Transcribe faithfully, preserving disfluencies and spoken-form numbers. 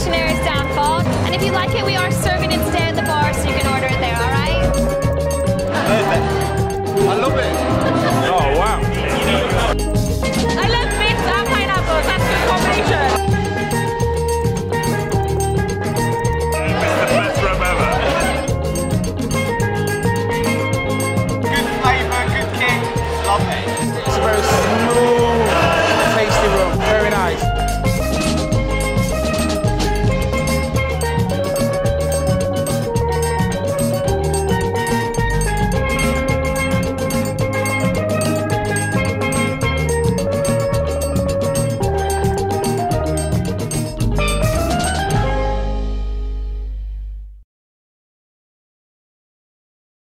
Revolutionary's downfall. And if you like it, we are serving it today at the bar, so you can order it there, all right? Perfect. I love it. Oh, wow. I love mint and pineapple. That's a good combination. It's the best rum ever. Good flavour, good kick. Love it.